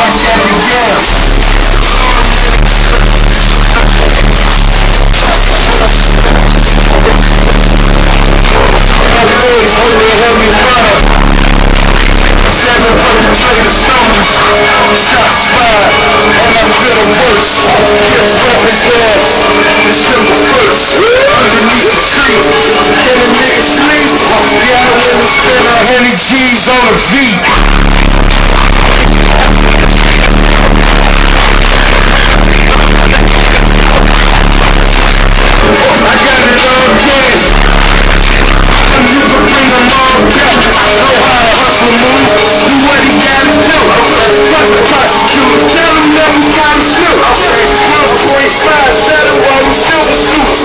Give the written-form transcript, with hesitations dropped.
Shots fired, and I'm feeling worse. Get from his ass, December 1st. Underneath the tree, can a nigga sleep? Yeah, I really spent 100 G's on a V.